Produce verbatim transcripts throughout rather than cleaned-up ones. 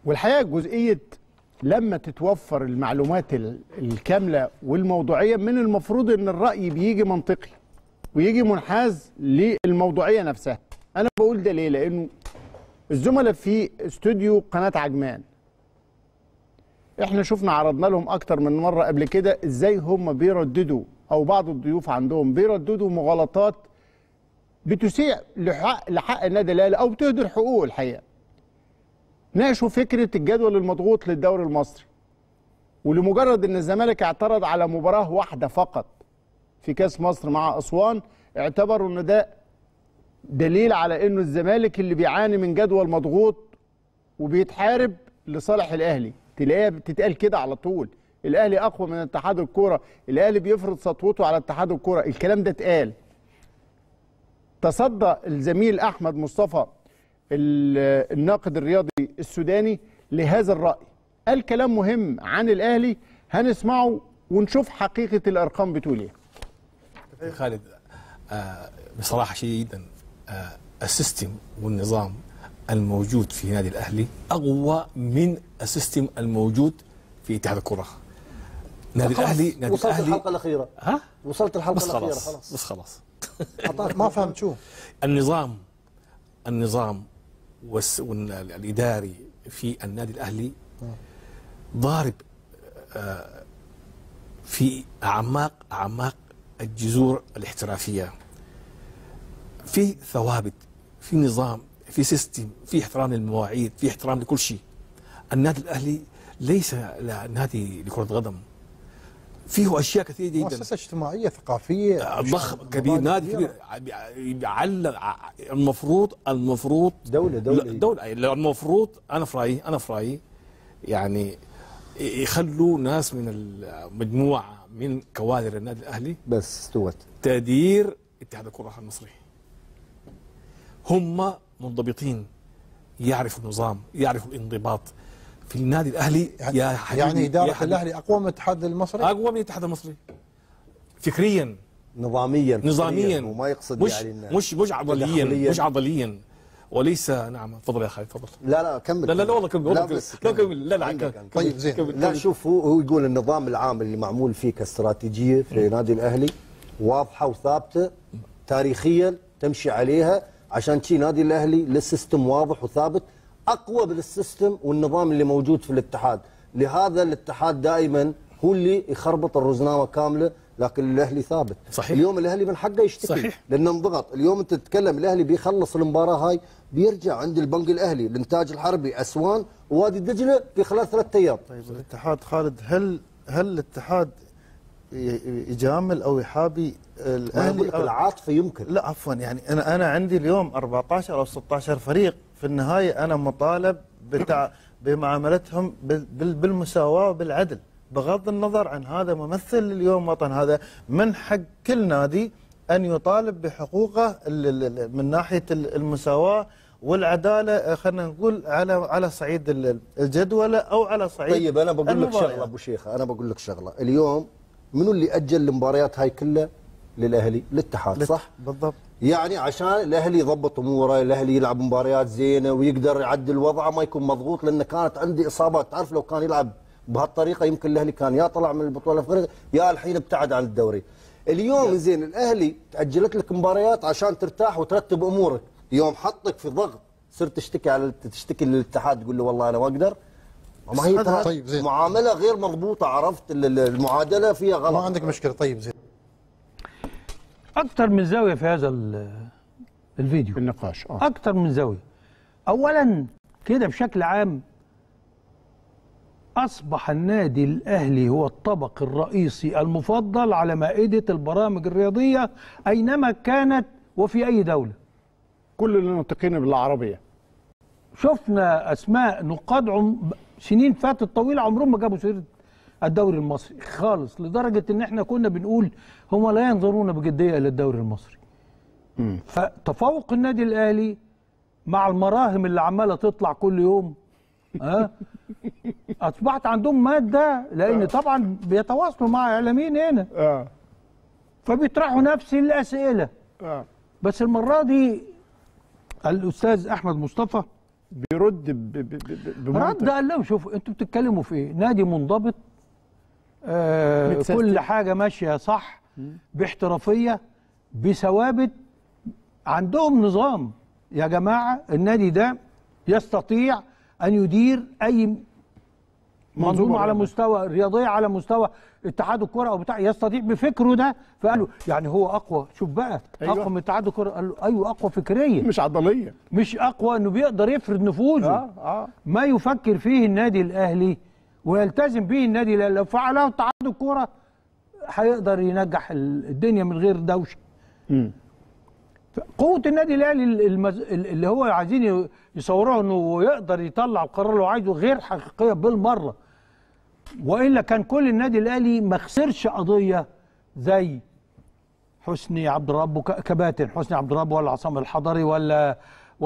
والحقيقه جزئيه لما تتوفر المعلومات الكامله والموضوعيه، من المفروض ان الراي بيجي منطقي ويجي منحاز للموضوعيه نفسها. انا بقول ده ليه؟ لانه الزملاء في استوديو قناه عجمان احنا شفنا عرضنا لهم اكتر من مره قبل كده ازاي هم بيرددوا، او بعض الضيوف عندهم بيرددوا مغالطات بتسيء لحق, لحق النادي الاهلي او بتهدر حقوقه. الحقيقه ناقشوا فكره الجدول المضغوط للدوري المصري، ولمجرد ان الزمالك اعترض على مباراه واحده فقط في كاس مصر مع اسوان، اعتبروا ان ده دليل على انه الزمالك اللي بيعاني من جدول مضغوط وبيتحارب لصالح الاهلي. تلاقيها بتتقال كده على طول، الاهلي اقوى من اتحاد الكوره، الاهلي بيفرض سطوته على اتحاد الكوره، الكلام ده اتقال. تصدى الزميل احمد مصطفى الناقد الرياضي السوداني لهذا الراي، قال كلام مهم عن الاهلي هنسمعه ونشوف حقيقه الارقام بتقول ايه. خالد، آه بصراحه شديدا آه السيستم والنظام الموجود في نادي الاهلي اقوى من السيستم الموجود في اتحاد الكره. نادي الاهلي نادي وصلت الاهلي الحلقه الاخيره. ها؟ وصلت الحلقه بس الاخيره خلاص. خلاص. بس خلاص ما فهمت شو النظام النظام والاداري في النادي الاهلي ضارب آه في اعماق اعماق الجذور الاحترافيه. في ثوابت، في نظام، في سيستم، في احترام للمواعيد، في احترام لكل شيء. النادي الاهلي ليس نادي لكرة قدم، فيه اشياء كثيره جدا، مؤسسه اجتماعيه ثقافيه ضخم كبير، نادي كبير يعلم. المفروض المفروض دوله دوله دوله المفروض انا في رايي انا في رايي يعني يخلوا ناس من المجموعه من كوادر النادي الاهلي بس استوت تدير اتحاد الكره المصري. هم منضبطين، يعرفوا النظام، يعرفوا الانضباط في النادي الاهلي. يعني يا حبيبي يعني اداره يا الاهلي اقوى من الاتحاد المصري؟ اقوى من الاتحاد المصري فكريا نظاميا نظاميا وما يقصد مش يعني إنه مش مش عضليا مش عضليا وليس. نعم تفضل يا خالد تفضل. لا لا كمل. لا لا لا والله كمل والله لا كمل كمل لا لا طيب زين. لا شوف، هو هو يقول النظام العام اللي معمول فيه كاستراتيجيه في نادي الاهلي واضحه وثابته تاريخيا تمشي عليها، عشان شي نادي الاهلي للسيستم واضح وثابت اقوى من السيستم والنظام اللي موجود في الاتحاد. لهذا الاتحاد دائما هو اللي يخربط الرزنامه كامله، لكن الاهلي ثابت. صحيح. اليوم الاهلي من حقه يشتكي صحيح. لانه انضغط. اليوم انت تتكلم الاهلي بيخلص المباراه هاي بيرجع عند البنك الاهلي، الانتاج الحربي، اسوان، ووادي دجله في خلال ثلاثة ايام. طيب الاتحاد خالد، هل هل الاتحاد يجامل او يحابي الاهلي؟ العاطفه يمكن. لا عفوا، يعني انا انا عندي اليوم أربعة عشر او ستة عشر فريق، في النهايه انا مطالب بتع... بمعاملتهم بال... بالمساواه وبالعدل، بغض النظر عن هذا ممثل اليوم وطن. هذا من حق كل نادي ان يطالب بحقوقه من ناحيه المساواه والعداله، خلينا نقول على على صعيد الجدوله او على صعيد. طيب انا بقول لك شغله ابو شيخه، انا بقول لك شغله، اليوم منو اللي اجل المباريات هاي كلها للاهلي؟ الاتحاد، صح؟ بالضبط. يعني عشان الاهلي يضبط اموره، الاهلي يلعب مباريات زينه ويقدر يعدل وضعه ما يكون مضغوط، لان كانت عندي اصابات. تعرف لو كان يلعب بهالطريقه يمكن الاهلي كان يا طلع من البطوله الافريقيه يا الحين ابتعد عن الدوري. اليوم زين الاهلي تاجلت لك مباريات عشان ترتاح وترتب امورك، يوم حطك في ضغط صرت تشتكي على تشتكي للاتحاد تقول له والله انا ما اقدر. ما هي طيب زين. معامله غير مضبوطه، عرفت؟ المعادله فيها غلط. ما عندك مشكله. طيب زين. اكثر من زاويه في هذا الفيديو، النقاش اه اكثر من زاويه. اولا كده بشكل عام اصبح النادي الاهلي هو الطبق الرئيسي المفضل على مائده البرامج الرياضيه اينما كانت وفي اي دوله. كل اللي ناطقين بالعربيه. شفنا اسماء نقاد عم سنين فاتت طويله عمرهم ما جابوا سيره الدوري المصري خالص، لدرجه ان احنا كنا بنقول هم لا ينظرون بجديه الى الدوري المصري. امم فتفوق النادي الاهلي مع المراهم اللي عماله تطلع كل يوم ها اصبحت عندهم ماده، لان طبعا بيتواصلوا مع اعلاميين هنا اه فبيطرحوا نفس الاسئله اه بس المره دي الاستاذ احمد مصطفى بيرد ب- ب- ب- بمنطق. رد قال لهم شوفوا انتوا بتتكلموا في ايه؟ نادي منضبط، آه متسيستم. كل حاجه ماشيه صح، باحترافيه، بثوابت، عندهم نظام. يا جماعه النادي ده يستطيع ان يدير اي منظومه على رياضية. مستوى رياضيه، على مستوى اتحاد الكره او بتاع، يستطيع بفكره ده. فقالوا يعني هو اقوى، شوف بقى أيوة. اقوى من اتحاد الكره. قال له ايوه اقوى فكريا، مش عضليه. مش اقوى انه بيقدر يفرض نفوذه. اه اه ما يفكر فيه النادي الاهلي ويلتزم به النادي الاهلي، لو فعله اتحاد الكوره هيقدر ينجح الدنيا من غير دوشه. امم قوه النادي الاهلي المز... اللي هو عايزين يصوروها انه يقدر يطلع القرار اللي هو عايزه غير حقيقيه بالمره. والا كان كل النادي الاهلي ما خسرش قضيه زي حسني عبد الرب وك- كباتن حسني عبد الرب ولا عصام الحضري ولا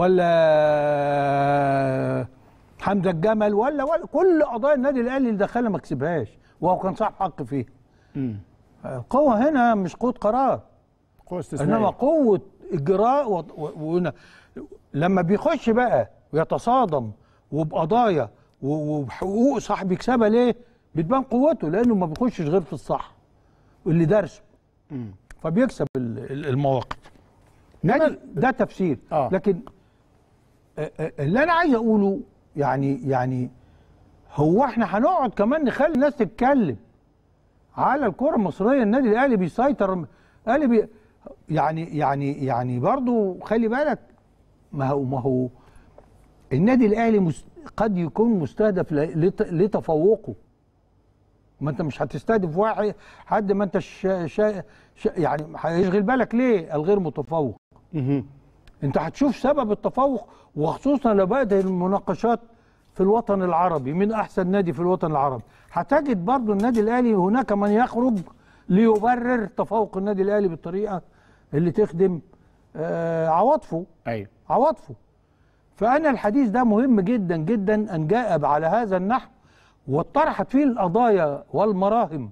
ولا حمزه الجمل ولا ولا كل قضايا النادي الاهلي اللي دخلها ما كسبهاش، وهو كان صاحب حق فيه. امم القوه هنا مش قوه قرار، قوه استثنائيه. انما قوه اجراء و... و... و... لما بيخش بقى ويتصادم وبقضايا و... وبحقوق صاحب يكسبها ليه؟ بتبان قوته، لانه ما بيخشش غير في الصح اللي دارسه، مم. فبيكسب ال- ال- المواقف. نادي ده تفسير. آه. لكن آه، آه، اللي انا عايز اقوله يعني يعني هو احنا هنقعد كمان نخلي الناس تتكلم على الكره المصريه؟ النادي الاهلي بيسيطر، الاهلي بي يعني يعني يعني برضو خلي بالك، ما هو ما هو النادي الاهلي مس- قد يكون مستهدف ل- لت- لتفوقه. ما انت مش هتستهدف واحد حد ما انت شا شا شا يعني هيشغل بالك ليه الغير متفوق؟ مهم. انت هتشوف سبب التفوق، وخصوصا لو بدأت المناقشات في الوطن العربي من احسن نادي في الوطن العربي، هتجد برضو النادي الاهلي هناك من يخرج ليبرر تفوق النادي الاهلي بالطريقه اللي تخدم آه عواطفه ايوه عواطفه. فانا الحديث ده مهم جدا جدا ان جاء على هذا النحو واتطرحت فيه القضايا والمراهم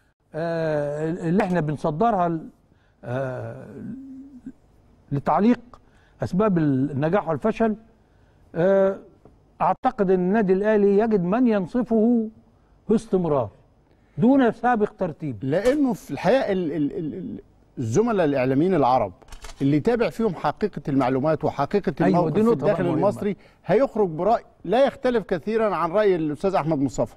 آه اللي احنا بنصدرها آه لتعليق اسباب النجاح والفشل. آه اعتقد ان النادي الاهلي يجد من ينصفه باستمرار دون سابق ترتيب. لانه في الحقيقه ال- ال- ال- ال- الزملاء الاعلاميين العرب اللي يتابع فيهم حقيقه المعلومات وحقيقه أيوة، الموقف دي في نقطة الداخل بقى مهمة. المصري هيخرج براي لا يختلف كثيرا عن راي الاستاذ احمد مصطفى.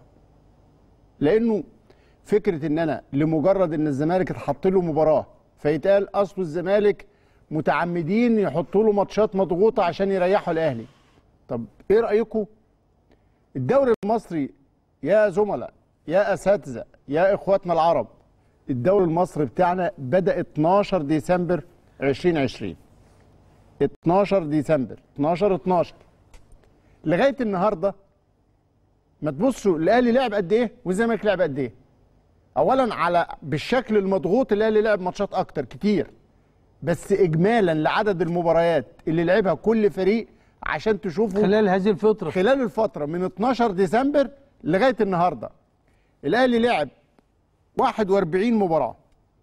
لانه فكره ان انا لمجرد ان الزمالك اتحط له مباراه فيتقال اصل الزمالك متعمدين يحطوا له ماتشات مضغوطه عشان يريحوا الاهلي. طب ايه رايكم؟ الدوري المصري يا زملاء يا اساتذه يا اخواتنا العرب، الدوري المصري بتاعنا بدا اتناشر ديسمبر ألفين وعشرين. اتناشر ديسمبر اتناشر اتناشر لغايه النهارده ما تبصوا الاهلي لعب قد ايه والزمالك لعب قد ايه. اولا على بالشكل المضغوط الاهلي لعب ماتشات اكتر كتير، بس اجمالا لعدد المباريات اللي لعبها كل فريق عشان تشوفوا خلال هذه الفتره خلال الفتره من اتناشر ديسمبر لغايه النهارده الاهلي لعب واحد واربعين مباراه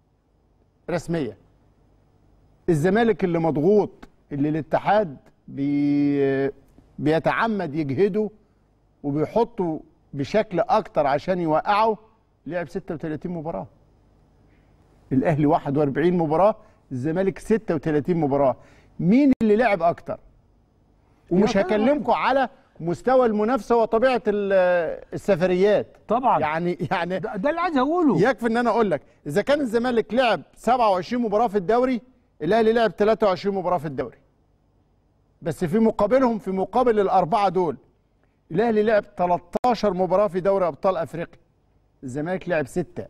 رسميه. الزمالك اللي مضغوط اللي الاتحاد بي بيتعمد يجهده وبيحطه بشكل اكتر عشان يوقعه لعب ستة وتلاتين مباراه. الاهلي واحد واربعين مباراه، الزمالك ستة وتلاتين مباراه. مين اللي لعب اكتر؟ ومش هكلمكم على مستوى المنافسه وطبيعه ال- السفريات طبعا يعني يعني ده, ده اللي عايز اقوله. يكفي ان انا اقول لك اذا كان الزمالك لعب سبعة وعشرين مباراه في الدوري، الاهلي لعب تلاتة وعشرين مباراه في الدوري. بس في مقابلهم في مقابل الاربعه دول الاهلي لعب تلتاشر مباراه في دوري ابطال افريقيا، الزمالك لعب ستة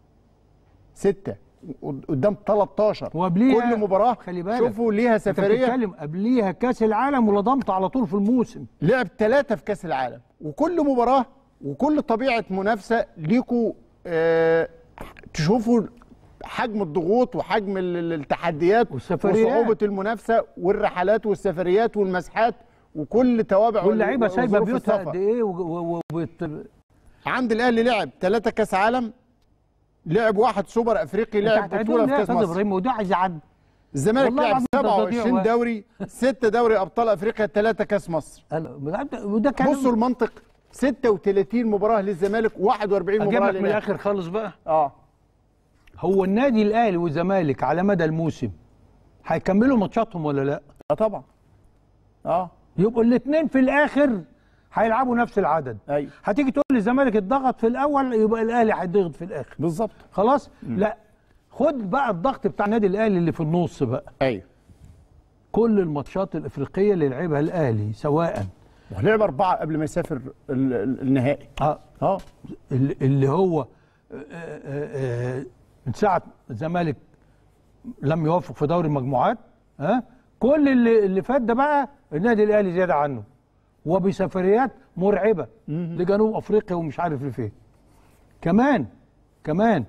ستة قدام تلتاشر. وقبليها كل مباراه خلي بالك شوفوا ليها انت سفريه. بتتكلم قبليها كاس العالم ولضمت على طول في الموسم. لعب ثلاثة في كأس العالم، وكل مباراة وكل طبيعة منافسة ليكوا اه تشوفوا حجم الضغوط وحجم ال- ال- التحديات والسفريات. وصعوبة المنافسة والرحلات والسفريات والمسحات وكل توابع واللعيبه وال- سايبه وظروف بيوتها السفر. قد ايه و... و... و... عند الأهلي لعب ثلاثة كأس عالم، لعب واحد سوبر أفريقي، لعب انت بطولة في هتعدهم ليه يا كأس استاذ مصر. ابراهيم؟ وده عايز يعد الزمالك والله لعب العظيم ده سبعة تضييع وعشرين وقت. دوري، ستة دوري ابطال افريقيا، ثلاثة كاس مصر. أنا- وده كان بصوا المنطق، ستة وثلاثين مباراه للزمالك، واحد وأربعين اجيب مباراه لك من للأهلي. الاخر خالص بقى. اه هو النادي الاهلي والزمالك على مدى الموسم هيكملوا ماتشاتهم ولا لا؟ اه طبعا. اه يبقوا الاثنين في الاخر هيلعبوا نفس العدد. ايوه هتيجي تقول لي الزمالك اتضغط في الاول يبقى الاهلي هيتضغط في الاخر. بالظبط. خلاص؟ لا، خد بقى الضغط بتاع النادي الاهلي اللي في النص بقى. ايوه كل الماتشات الافريقيه اللي لعبها الاهلي سواء لعب اربعه قبل ما يسافر ال- ال- النهائي. اه اه اللي اللي هو آه، آه، آه، من ساعه الزمالك لم يوفق في دوري المجموعات، ها، كل اللي اللي فات ده بقى النادي الاهلي زياده عنه، وبسفريات مرعبه لجنوب افريقيا ومش عارف لفين. كمان كمان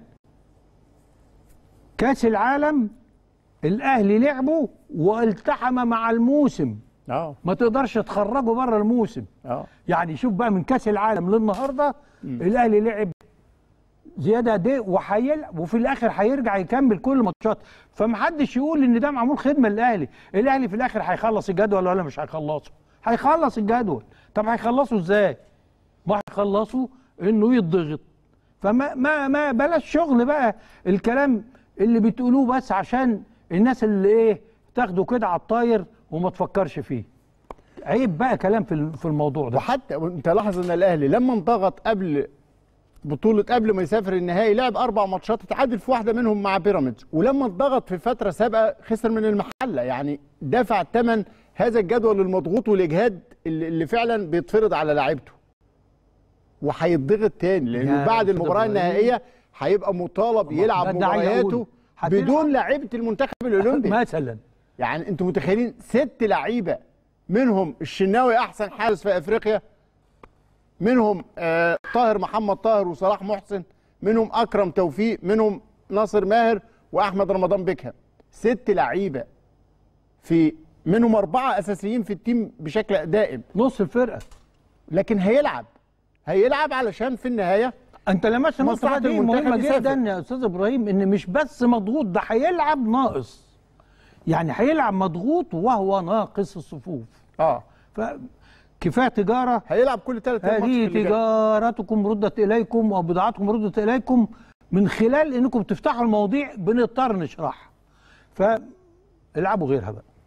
كاس العالم الاهلي لعبه والتحم مع الموسم، اه ما تقدرش تخرجه بره الموسم. اه يعني شوف بقى من كاس العالم للنهارده الاهلي لعب زياده دي وحيلعب، وفي الاخر هيرجع يكمل كل الماتشات. فمحدش يقول ان ده معمول خدمه للاهلي. الاهلي في الاخر هيخلص الجدول ولا مش هيخلصه؟ هيخلص الجدول. طب هيخلصه ازاي؟ ما هيخلصه انه يتضغط. فما ما ما بلاش شغل بقى الكلام اللي بتقولوه بس عشان الناس اللي ايه تاخده كده على الطاير وما تفكرش فيه. عيب بقى كلام في في الموضوع ده. وحتى انت لاحظ ان الاهلي لما انضغط قبل بطوله، قبل ما يسافر النهائي، لعب اربع ماتشات اتعادل في واحده منهم مع بيراميدز، ولما انضغط في فتره سابقه خسر من المحله. يعني دفع ثمن هذا الجدول المضغوط والاجهاد اللي اللي فعلا بيتفرض على لاعيبته، وهيتضغط تاني لانه يا بعد أستاذ المباراه إبراهيم. النهائيه هيبقى مطالب يلعب ده عايز أقول. مبارياته هتلعب. بدون لعيبه المنتخب الاولمبي. مثلا يعني انتوا متخيلين ست لعيبه منهم الشناوي احسن حارس في افريقيا، منهم آه طاهر محمد طاهر وصلاح محسن، منهم اكرم توفيق، منهم ناصر ماهر واحمد رمضان بيكهام. ست لعيبه في منهم اربعه اساسيين في التيم بشكل دائم، نص الفرقه. لكن هيلعب هيلعب علشان في النهايه انت لمست النقطه مصلحة دي المنتخب مهمه يسافر. جدا يا استاذ ابراهيم، ان مش بس مضغوط، ده هيلعب ناقص. يعني هيلعب مضغوط وهو ناقص الصفوف. اه فكفايه تجاره. هيلعب كل ثلاث هذه تجارتكم ردت اليكم وبضاعتكم ردت اليكم، من خلال انكم تفتحوا المواضيع بنضطر نشرحها. فالعبوا غيرها بقى.